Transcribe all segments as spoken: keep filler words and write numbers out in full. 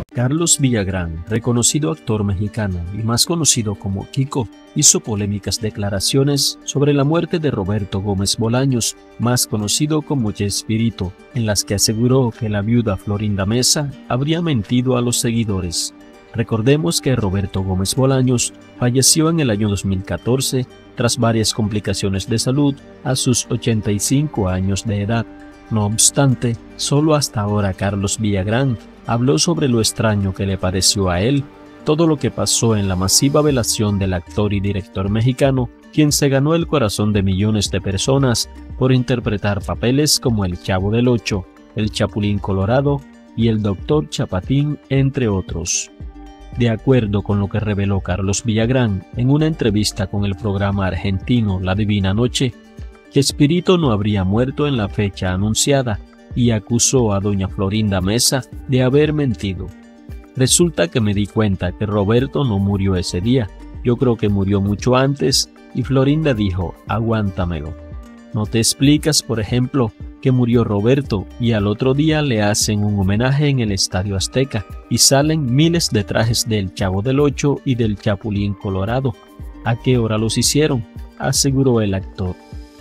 Carlos Villagrán, reconocido actor mexicano y más conocido como Kiko, hizo polémicas declaraciones sobre la muerte de Roberto Gómez Bolaños, más conocido como Chespirito, en las que aseguró que la viuda Florinda Mesa habría mentido a los seguidores. Recordemos que Roberto Gómez Bolaños falleció en el año dos mil catorce tras varias complicaciones de salud a sus ochenta y cinco años de edad. No obstante, solo hasta ahora Carlos Villagrán habló sobre lo extraño que le pareció a él todo lo que pasó en la masiva velación del actor y director mexicano, quien se ganó el corazón de millones de personas por interpretar papeles como El Chavo del Ocho, El Chapulín Colorado y El Doctor Chapatín, entre otros. De acuerdo con lo que reveló Carlos Villagrán en una entrevista con el programa argentino La Divina Noche, Chespirito no habría muerto en la fecha anunciada y acusó a doña Florinda Mesa de haber mentido. Resulta que me di cuenta que Roberto no murió ese día, yo creo que murió mucho antes, y Florinda dijo, aguántamelo. ¿No te explicas, por ejemplo, que murió Roberto y al otro día le hacen un homenaje en el Estadio Azteca y salen miles de trajes del Chavo del Ocho y del Chapulín Colorado? ¿A qué hora los hicieron?, aseguró el actor.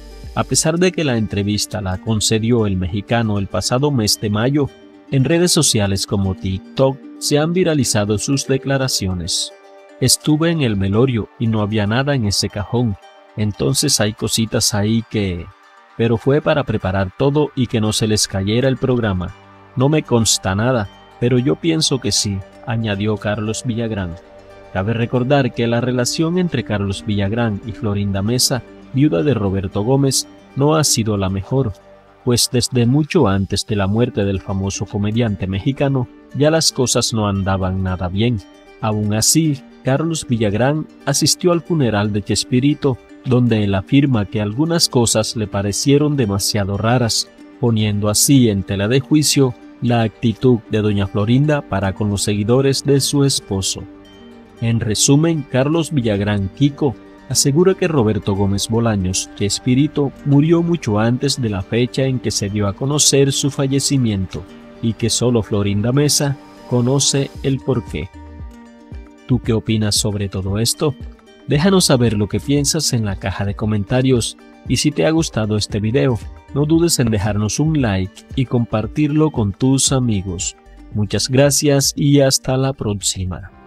A pesar de que la entrevista la concedió el mexicano el pasado mes de mayo, en redes sociales como TikTok se han viralizado sus declaraciones. Estuve en el velorio y no había nada en ese cajón, entonces hay cositas ahí que... Pero fue para preparar todo y que no se les cayera el programa. No me consta nada, pero yo pienso que sí, añadió Carlos Villagrán. Cabe recordar que la relación entre Carlos Villagrán y Florinda Mesa, viuda de Roberto Gómez, no ha sido la mejor, pues desde mucho antes de la muerte del famoso comediante mexicano, ya las cosas no andaban nada bien. Aún así, Carlos Villagrán asistió al funeral de Chespirito, donde él afirma que algunas cosas le parecieron demasiado raras, poniendo así en tela de juicio la actitud de doña Florinda para con los seguidores de su esposo. En resumen, Carlos Villagrán Kiko asegura que Roberto Gómez Bolaños, Chespirito, murió mucho antes de la fecha en que se dio a conocer su fallecimiento y que solo Florinda Mesa conoce el porqué. ¿Tú qué opinas sobre todo esto? Déjanos saber lo que piensas en la caja de comentarios y si te ha gustado este video, no dudes en dejarnos un like y compartirlo con tus amigos. Muchas gracias y hasta la próxima.